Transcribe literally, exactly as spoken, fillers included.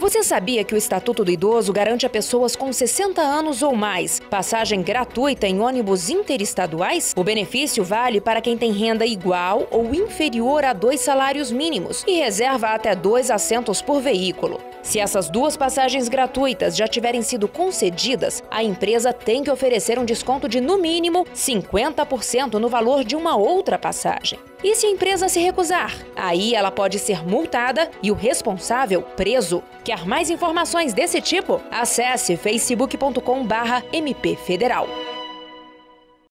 Você sabia que o Estatuto do Idoso garante a pessoas com sessenta anos ou mais passagem gratuita em ônibus interestaduais? O benefício vale para quem tem renda igual ou inferior a dois salários mínimos e reserva até dois assentos por veículo. Se essas duas passagens gratuitas já tiverem sido concedidas, a empresa tem que oferecer um desconto de, no mínimo, cinquenta por cento no valor de uma outra passagem. E se a empresa se recusar? Aí ela pode ser multada e o responsável preso. Quer mais informações desse tipo? Acesse facebook ponto com barra M P Federal.